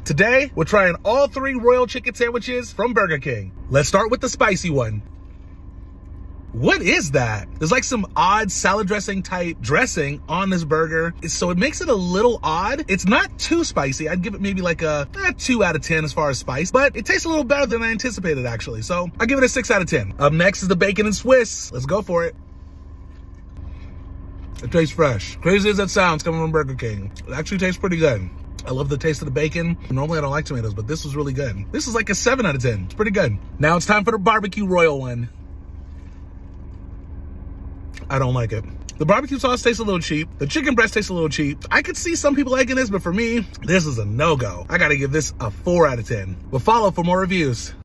Today, we're trying all 3 Royal Chicken Sandwiches from Burger King. Let's start with the spicy one. What is that? There's like some odd salad dressing type dressing on this burger. So it makes it a little odd. It's not too spicy. I'd give it maybe like a 2 out of 10 as far as spice, but it tastes a little better than I anticipated actually. So I give it a 6 out of 10. Up next is the bacon and Swiss. Let's go for it. It tastes fresh. Crazy as that sounds coming from Burger King. It actually tastes pretty good. I love the taste of the bacon. Normally I don't like tomatoes, but this was really good. This is like a 7 out of 10. It's pretty good. Now it's time for the barbecue Royal one. I don't like it. The barbecue sauce tastes a little cheap. The chicken breast tastes a little cheap. I could see some people liking this, but for me, this is a no-go. I gotta give this a 4 out of 10. We'll follow for more reviews.